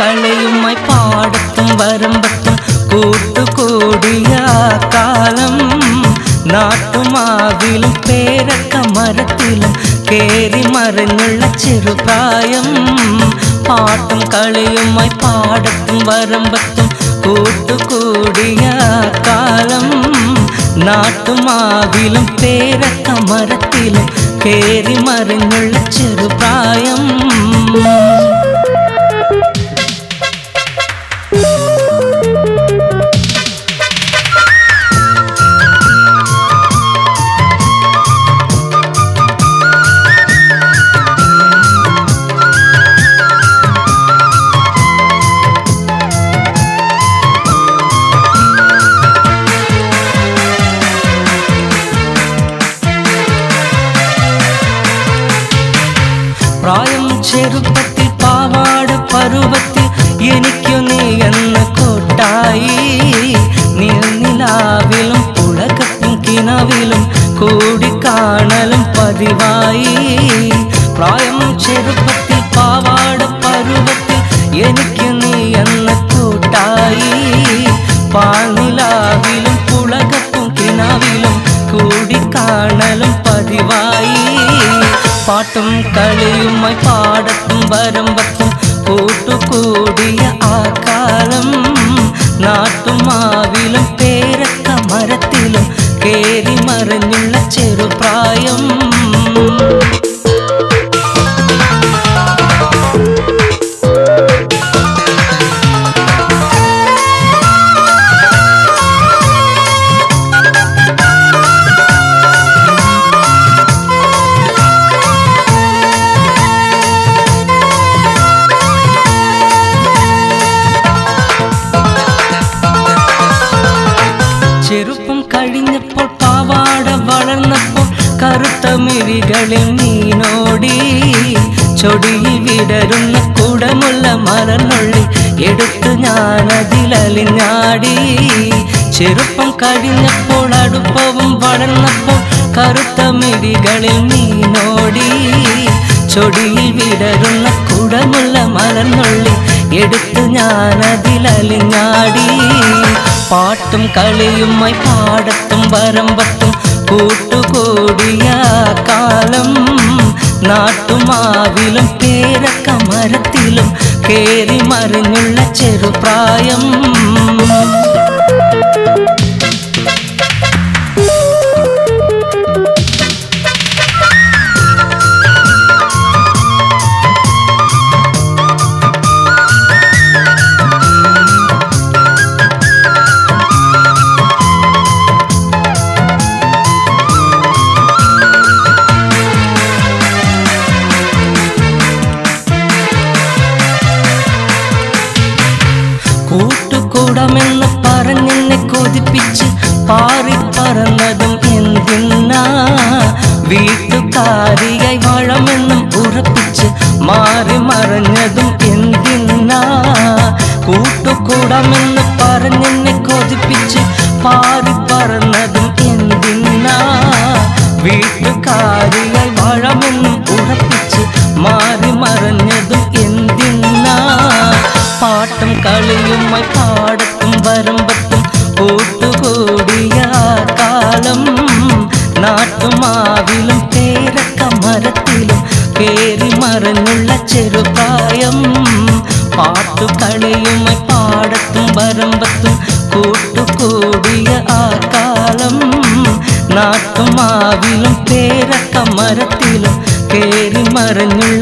കളിയുമായി പാടത്തും വരമ്പത്തും കൂട്ടുകൂടിയ കാലം നാട്ടുമാവിലും പേരക്ക മരത്തിലും കേറി മറിഞ്ഞുള്ള ചെറുപ്രായം പാട്ടും കളിയുമായി പാടത്തും വരമ്പത്തും കൂട്ടുകൂടിയ കാലം നാട്ടുമാവിലും പേരക്ക മരത്തിലും കേറി മറിഞ്ഞുള്ള ചെറുപ്രായം പ്രായം ചെറുപ്പത്തിൽ പാവാട പരുവത്തിൽ എനിക്കു നീ എന്ന കോട്ടായി നിലാവിലും പുളകത്തും കിണവിലും കൂടിക്കാണലും പതിവായി പ്രായം ചെറുപ്പത്തിൽ പാവാട പരുവത്തിൽ എനിക്കു നീ എന്ന കൂട്ടായി പാനിലാവിലും പുളകത്തും കിണവിലും കൂടിക്കാണലും പതിവായി പാട്ടും കളിയുമായി പാടത്തും വരമ്പത്തും കൂട്ടുകൂടിയ ആ കാലം നാട്ടുമാവിലും പേരക്ക മരത്തിലും കേറി മറിഞ്ഞുള്ള ചെറുപ്രായം ചെറുപ്പം കഴിഞ്ഞപ്പോൾ പാവാട വളർന്നപ്പോൾ കറുത്ത മിഴികളിൽ നീനോടി ചൊടിയിൽ വിടരുന്ന കുടമുള്ള മലർന്നുള്ളി എടുത്തു ഞാനതിലലിഞ്ഞാടി ചെറുപ്പം കഴിഞ്ഞപ്പോൾ അടുപ്പവും വളർന്നപ്പോൾ കറുത്ത മിഴികളിൽ നീനോടി ചൊടിയിൽ വിടരുന്ന കുടമുള്ള മലർന്നുള്ളി എടുത്തു ഞാനതിലലിഞ്ഞാടി പാട്ടും കളിയുമായി പാടത്തും വരമ്പത്തും കൂട്ടുകൂടിയ കാലം നാട്ടുമാവിലും പേരക്ക മരത്തിലും കേറി മറിഞ്ഞുള്ള ചെറുപ്രായം കൂട്ടുകൂടമെന്ന് പറഞ്ഞെന്നെ കൊതിപ്പിച്ച് പാറിപ്പറന്നതും എന്തിനാ വീട്ടുകാരിയായി വാഴമെന്നും ഉറപ്പിച്ച് മാറി മറഞ്ഞതും എന്തിനാ കൂട്ടുകൂടമെന്ന് പറഞ്ഞെന്നെ കൊതിപ്പിച്ച് പാറിപ്പറന്നതും എന്തിനാ വീട്ടുകാരിയായി വാഴമെന്നും ഉറപ്പിച്ച് മാറി മറഞ്ഞതും എന്തിനാ പാട്ടും കളിയുമായി പാടത്തും വരമ്പത്തും കൂട്ടുകൂടിയ കാലം നാട്ടുമാവിലും പേരക്ക മരത്തിലും കേറി മറിഞ്ഞുള്ള ചെറുപ്രായം പാട്ടു കളിയുമായി പാടത്തും വരമ്പത്തും കൂട്ടുകൂടിയ ആ കാലം നാട്ടുമാവിലും പേരക്ക മരത്തിലും കേറി മറിഞ്ഞുള്ള